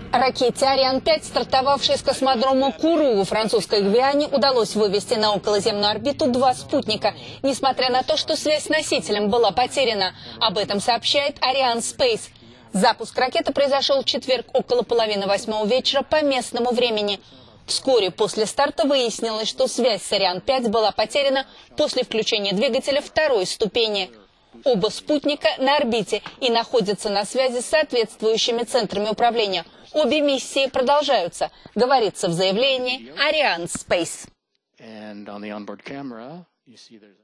Ракете «Ариан-5», стартовавшей с космодрома Куру во французской Гвиане, удалось вывести на околоземную орбиту 2 спутника, несмотря на то, что связь с носителем была потеряна. Об этом сообщает Arianespace. Запуск ракеты произошел в четверг около 7:30 вечера по местному времени. Вскоре после старта выяснилось, что связь с «Ариан-5» была потеряна после включения двигателя 2-й ступени. Оба спутника на орбите и находятся на связи с соответствующими центрами управления. Обе миссии продолжаются, говорится в заявлении Arianespace.